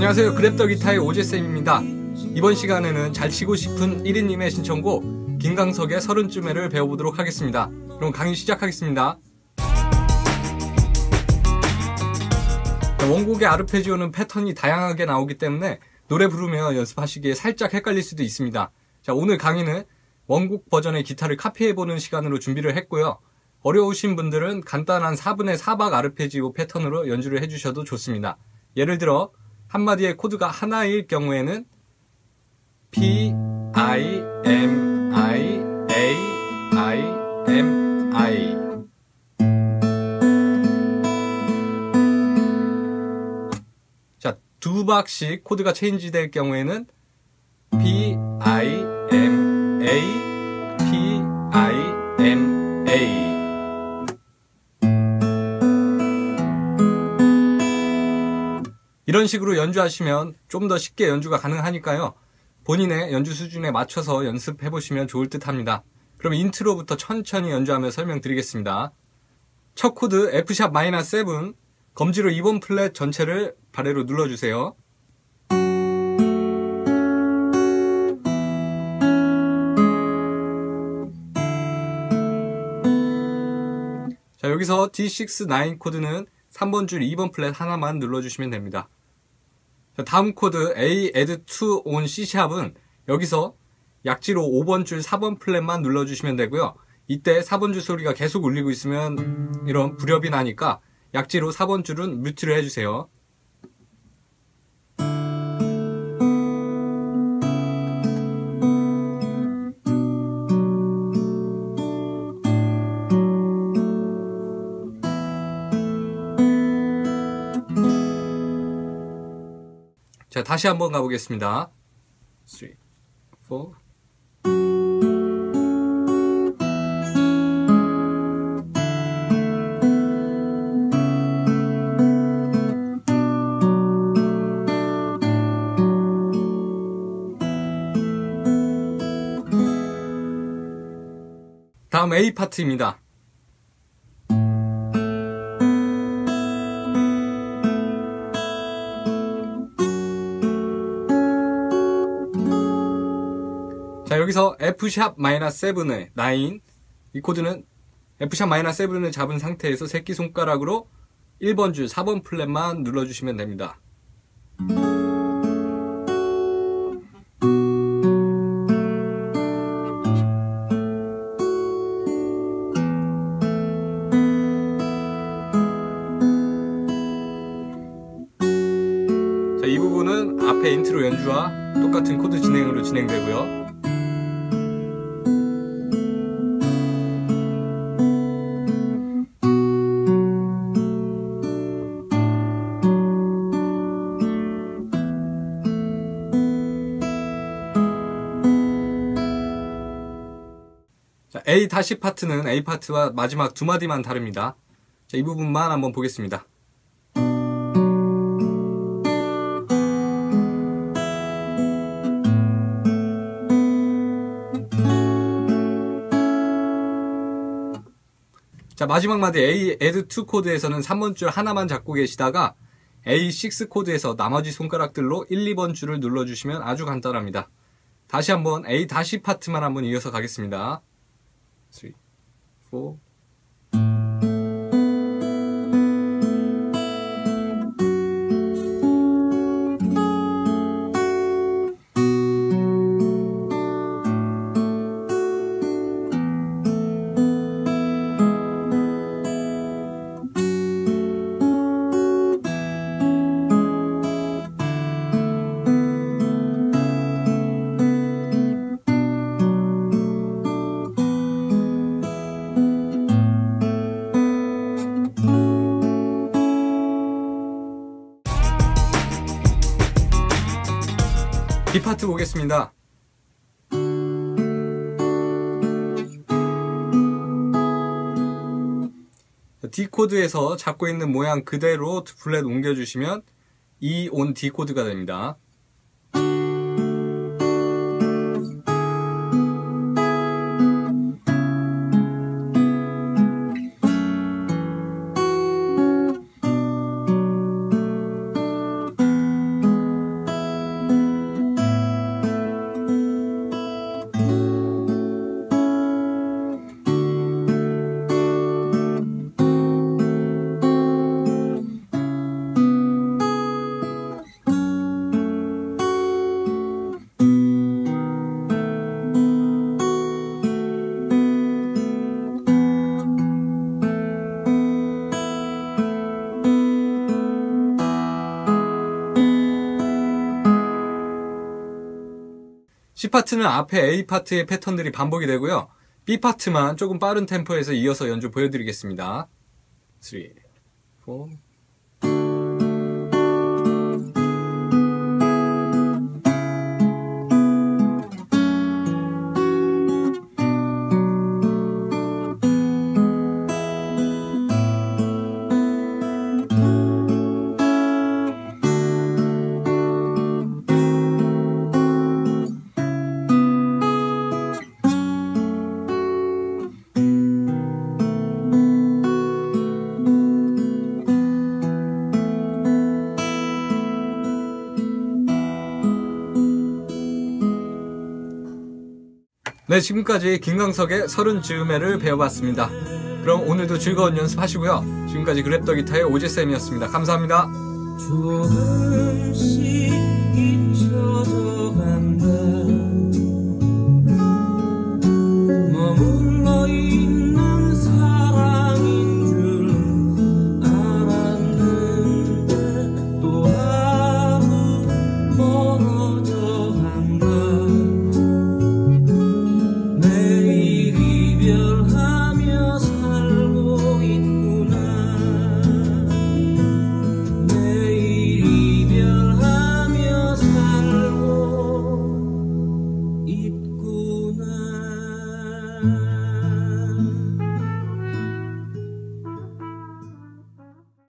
안녕하세요. 그랩더 기타의 오재쌤입니다. 이번 시간에는 잘 치고 싶은 1인님의 신청곡 김광석의 서른쯤에를 배워보도록 하겠습니다. 그럼 강의 시작하겠습니다. 원곡의 아르페지오는 패턴이 다양하게 나오기 때문에 노래 부르며 연습하시기에 살짝 헷갈릴 수도 있습니다. 자, 오늘 강의는 원곡 버전의 기타를 카피해보는 시간으로 준비를 했고요. 어려우신 분들은 간단한 4분의 4박 아르페지오 패턴으로 연주를 해주셔도 좋습니다. 예를 들어 한마디의 코드가 하나일 경우에는 P, I, M, I, A, I, M, I. 자, 두 박씩 코드가 체인지 될 경우에는 P, I, M, A, P, I, M, A. 이런 식으로 연주하시면 좀 더 쉽게 연주가 가능하니까요. 본인의 연주 수준에 맞춰서 연습해보시면 좋을 듯 합니다. 그럼 인트로부터 천천히 연주하며 설명드리겠습니다. 첫 코드 F#-7, 검지로 2번 플랫 전체를 발에로 눌러주세요. 자, 여기서 D6-9 코드는 3번 줄 2번 플랫 하나만 눌러주시면 됩니다. 자, 다음 코드 A add2 on C샵은 여기서 약지로 5번 줄 4번 플랫만 눌러주시면 되고요. 이때 4번 줄 소리가 계속 울리고 있으면 이런 불협이 나니까 약지로 4번 줄은 뮤트를 해주세요. 자, 다시 한번 가보겠습니다. 3, 4. 다음 A 파트입니다. 자, 여기서 F#-7의 9, 이 코드는 F#-7을 잡은 상태에서 새끼손가락으로 1번 줄 4번 플랫만 눌러주시면 됩니다. 자, 이 부분은 앞에 인트로 연주와 똑같은 코드 진행으로 진행되고요. 자, A 다시 파트는 A 파트와 마지막 두 마디만 다릅니다. 자, 이 부분만 한번 보겠습니다. 자, 마지막 마디 A add2 코드에서는 3번 줄 하나만 잡고 계시다가 A6 코드에서 나머지 손가락들로 1, 2번 줄을 눌러주시면 아주 간단합니다. 다시 한번 A 다시 파트만 한번 이어서 가겠습니다. 3, 4. B 파트 보겠습니다. D 코드에서 잡고 있는 모양 그대로 플랫 옮겨주시면 E on D 코드가 됩니다. 파트는 앞에 A 파트의 패턴들이 반복이 되고요. B 파트만 조금 빠른 템포에서 이어서 연주 보여드리겠습니다. 3, 4. 네, 지금까지 김광석의 30즈음에를 배워봤습니다. 그럼 오늘도 즐거운 연습하시고요. 지금까지 그랩더 기타의 오재쌤이었습니다. 감사합니다. 조금씩 잊혀져 간다.